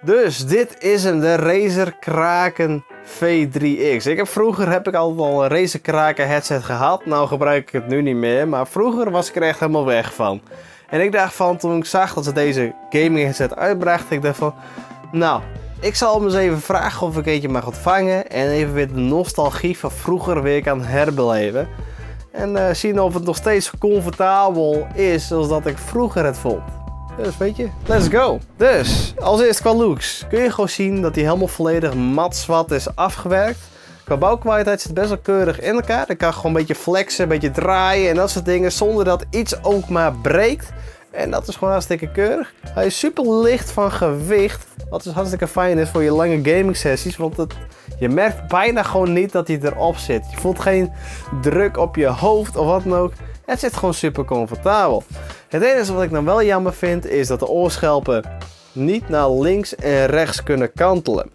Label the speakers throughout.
Speaker 1: Dus dit is hem, de Razer Kraken V3X. Vroeger heb ik altijd al een Razer Kraken headset gehad. Nou gebruik ik het nu niet meer, maar vroeger was ik er echt helemaal weg van. En ik dacht van, toen ik zag dat ze deze gaming headset uitbrachten, ik dacht van, nou, ik zal hem eens even vragen of ik eentje mag ontvangen. En even weer de nostalgie van vroeger weer kan herbeleven. En zien of het nog steeds comfortabel is zoals dat ik vroeger het vond. Dus weet je, let's go. Dus, als eerst qua looks kun je gewoon zien dat hij helemaal volledig mat zwart is afgewerkt. Qua bouwkwaliteit zit het best wel keurig in elkaar. Ik kan gewoon een beetje flexen, een beetje draaien en dat soort dingen zonder dat iets ook maar breekt. En dat is gewoon hartstikke keurig. Hij is super licht van gewicht, wat dus hartstikke fijn is voor je lange gaming sessies. Want je merkt bijna gewoon niet dat hij erop zit. Je voelt geen druk op je hoofd of wat dan ook. Het zit gewoon super comfortabel. Het enige wat ik dan wel jammer vind is dat de oorschelpen niet naar links en rechts kunnen kantelen.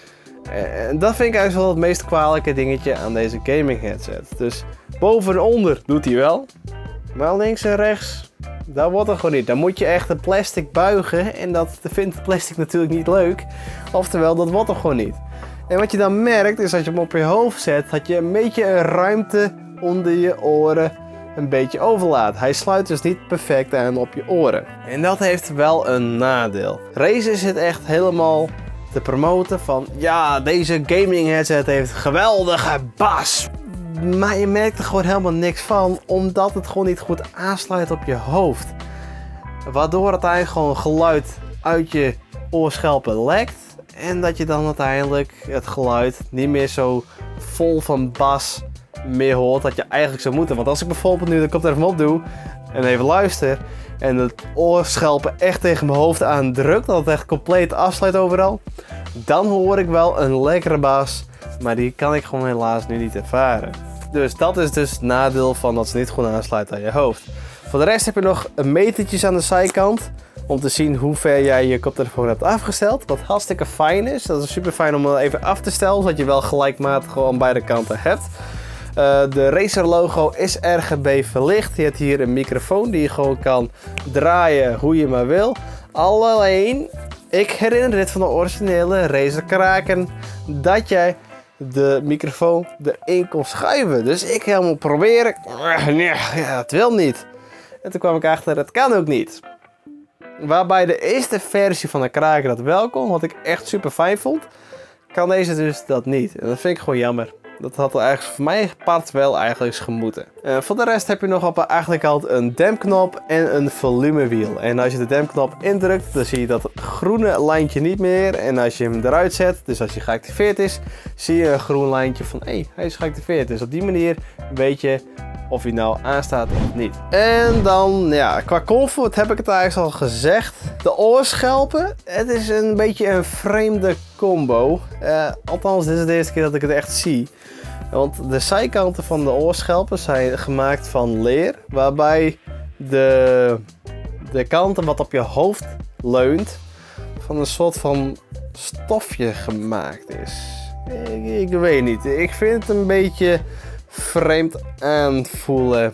Speaker 1: En dat vind ik eigenlijk wel het meest kwalijke dingetje aan deze gaming headset. Dus boven en onder doet hij wel. Maar links en rechts, dat wordt er gewoon niet. Dan moet je echt het plastic buigen en dat vindt het plastic natuurlijk niet leuk. Oftewel, dat wordt er gewoon niet. En wat je dan merkt is dat je hem op je hoofd zet, dat je een beetje een ruimte onder je oren een beetje overlaat. Hij sluit dus niet perfect aan op je oren. En dat heeft wel een nadeel. Razer zit echt helemaal te promoten van, ja, deze gaming headset heeft geweldige bas. Maar je merkt er gewoon helemaal niks van, omdat het gewoon niet goed aansluit op je hoofd. Waardoor het eigenlijk gewoon geluid uit je oorschelpen lekt. En dat je dan uiteindelijk het geluid niet meer zo vol van bas meer hoort dat je eigenlijk zou moeten. Want als ik bijvoorbeeld nu de koptelefoon op doe en even luister en het oorschelpen echt tegen mijn hoofd aandrukt, dat het echt compleet afsluit overal, dan hoor ik wel een lekkere bas, maar die kan ik gewoon helaas nu niet ervaren. Dus dat is dus het nadeel van dat ze niet goed aansluit aan je hoofd. Voor de rest heb je nog een metertjes aan de zijkant om te zien hoe ver jij je koptelefoon hebt afgesteld. Wat hartstikke fijn is. Dat is super fijn om even af te stellen, zodat je wel gelijkmatig gewoon aan beide kanten hebt. De Razer logo is RGB verlicht. Je hebt hier een microfoon die je gewoon kan draaien hoe je maar wil. Alleen, ik herinner dit van de originele Razer Kraken, dat jij de microfoon erin kon schuiven. Dus ik helemaal proberen. Ja, het wil niet. En toen kwam ik achter, het kan ook niet. Waarbij de eerste versie van de Kraken dat wel kon, wat ik echt super fijn vond, kan deze dus dat niet. En dat vind ik gewoon jammer. Dat had er eigenlijk voor mij part wel eigenlijk gemoeten. Voor de rest heb je nog op de achterkant een dampknop en een volumewiel. En als je de dampknop indrukt, dan zie je dat groene lijntje niet meer. En als je hem eruit zet, dus als hij geactiveerd is, zie je een groen lijntje van hé, hij is geactiveerd. Dus op die manier weet je of hij nou aanstaat of niet. En dan, ja, qua comfort heb ik het eigenlijk al gezegd. De oorschelpen, het is een beetje een vreemde combo. Althans, dit is de eerste keer dat ik het echt zie. Want de zijkanten van de oorschelpen zijn gemaakt van leer. Waarbij de kanten wat op je hoofd leunt van een soort van stofje gemaakt is. Ik weet niet. Ik vind het een beetje vreemd aanvoelen.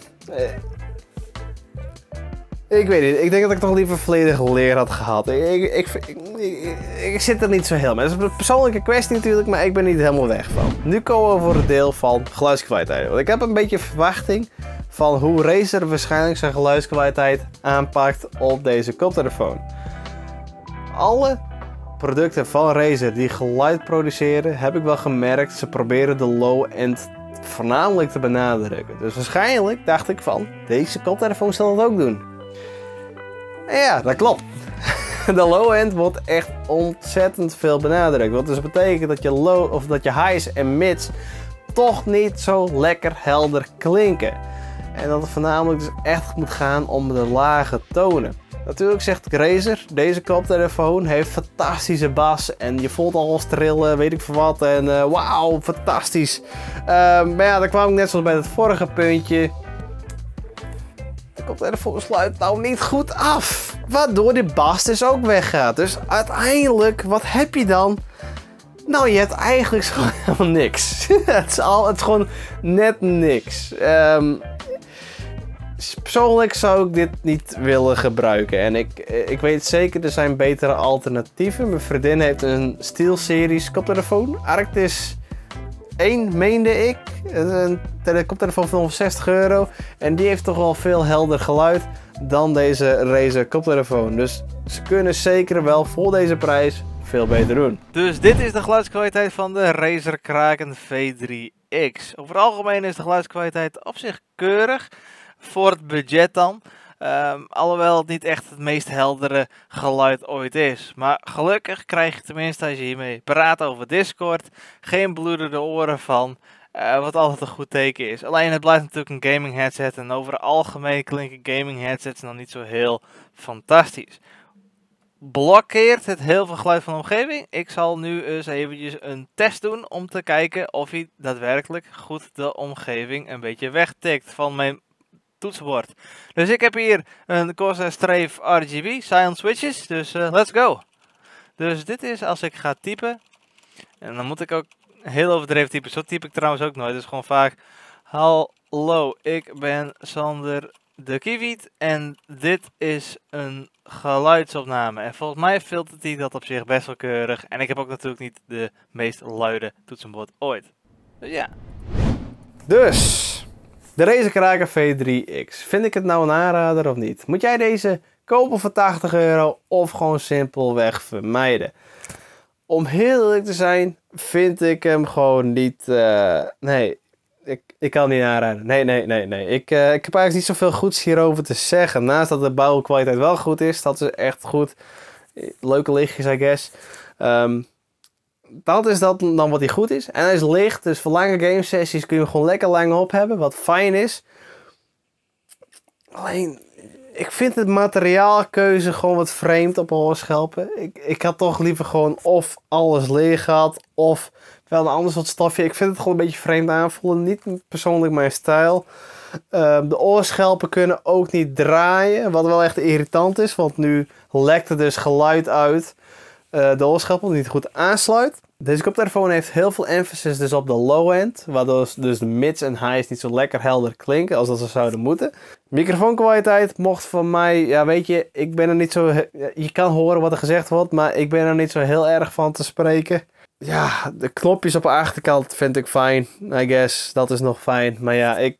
Speaker 1: Ik weet niet. Ik denk dat ik toch liever volledig leer had gehad. Ik zit er niet zo heel mee. Dat is een persoonlijke kwestie natuurlijk, maar ik ben niet helemaal weg van. Nu komen we voor het deel van geluidskwaliteit. Want ik heb een beetje verwachting van hoe Razer waarschijnlijk zijn geluidskwaliteit aanpakt op deze koptelefoon. Alle producten van Razer die geluid produceren, heb ik wel gemerkt, ze proberen de low-end voornamelijk te benadrukken. Dus waarschijnlijk dacht ik van, deze koptelefoon zal dat ook doen. En ja, dat klopt. De low-end wordt echt ontzettend veel benadrukt. Wat dus betekent dat je low of dat je highs en mids toch niet zo lekker helder klinken. En dat het voornamelijk dus echt moet gaan om de lage tonen. Natuurlijk zegt Razer, deze koptelefoon heeft fantastische bas en je voelt alles trillen, weet ik veel wat. En wauw, fantastisch. Maar ja, dan kwam ik net zoals bij het vorige puntje. De koptelefoon sluit nou niet goed af. Waardoor die bas dus ook weggaat. Dus uiteindelijk, wat heb je dan? Nou, je hebt eigenlijk gewoon helemaal niks. Het is gewoon net niks. persoonlijk zou ik dit niet willen gebruiken. En ik weet zeker, er zijn betere alternatieven. Mijn vriendin heeft een SteelSeries koptelefoon. Arctis 1 meende ik. Een koptelefoon van €60. En die heeft toch wel veel helder geluid dan deze Razer koptelefoon. Dus ze kunnen zeker wel voor deze prijs veel beter doen. Dus dit is de geluidskwaliteit van de Razer Kraken V3X. Over het algemeen is de geluidskwaliteit op zich keurig. Voor het budget dan. Alhoewel het niet echt het meest heldere geluid ooit is. Maar gelukkig krijg je tenminste als je hiermee praat over Discord geen bloedende oren van. Wat altijd een goed teken is. Alleen het blijft natuurlijk een gaming headset. En over het algemeen klinken gaming headsets nog niet zo heel fantastisch. Blokkeert het heel veel geluid van de omgeving? Ik zal nu eens eventjes een test doen om te kijken of hij daadwerkelijk goed de omgeving een beetje wegtikt van mijn toetsenbord. Dus ik heb hier een Corsair Strafe RGB, silent switches, dus let's go. Dus dit is als ik ga typen. En dan moet ik ook heel overdreven typen. Zo typ ik trouwens ook nooit. Dus gewoon vaak: hallo, ik ben Sander de Kiewiet en dit is een geluidsopname. En volgens mij filtert hij dat op zich best wel keurig. En ik heb ook natuurlijk niet de meest luide toetsenbord ooit. Dus ja. Dus de Razer Kraken V3X. Vind ik het nou een aanrader of niet? Moet jij deze kopen voor €80 of gewoon simpelweg vermijden? Om heel eerlijk te zijn, vind ik hem gewoon niet... nee, ik kan het niet aanraden. Nee. Ik heb eigenlijk niet zoveel goeds hierover te zeggen. Naast dat de bouwkwaliteit wel goed is, dat is echt goed. Leuke lichtjes, I guess. Dat is dat dan wat hij goed is. En hij is licht, dus voor lange game sessies kun je hem gewoon lekker lang op hebben, wat fijn is. Alleen, ik vind het materiaalkeuze gewoon wat vreemd op oorschelpen. Ik had toch liever gewoon of alles leeg gehad, of wel een ander soort stofje. Ik vind het gewoon een beetje vreemd aanvoelen. Niet persoonlijk mijn stijl. De oorschelpen kunnen ook niet draaien, wat wel echt irritant is, want nu lekt er dus geluid uit. De oorschelp niet goed aansluit. Deze koptelefoon heeft heel veel emphasis dus op de low end. Waardoor dus de mids en highs niet zo lekker helder klinken als dat ze zouden moeten. Microfoonkwaliteit mocht van mij, ja weet je, ik ben er niet zo... Je kan horen wat er gezegd wordt, maar ik ben er niet zo heel erg van te spreken. Ja, de knopjes op de achterkant vind ik fijn. I guess, dat is nog fijn. Maar ja,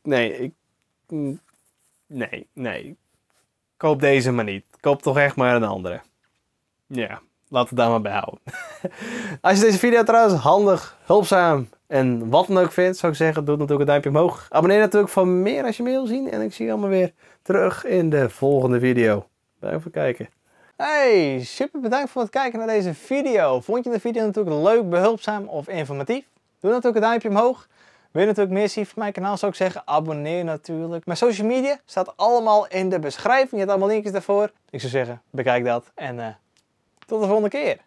Speaker 1: nee. Koop deze maar niet. Koop toch echt maar een andere. Ja. Laten we daar maar bij houden. Als je deze video trouwens handig, hulpzaam en wat dan ook vindt, zou ik zeggen, doe natuurlijk een duimpje omhoog. Abonneer natuurlijk voor meer als je meer wil zien. En ik zie je allemaal weer terug in de volgende video. Bedankt voor het kijken. Hey, super bedankt voor het kijken naar deze video. Vond je de video natuurlijk leuk, behulpzaam of informatief? Doe natuurlijk een duimpje omhoog. Wil je natuurlijk meer zien van mijn kanaal, zou ik zeggen, abonneer natuurlijk. Mijn social media staat allemaal in de beschrijving. Je hebt allemaal linkjes daarvoor. Ik zou zeggen, bekijk dat en... tot de volgende keer.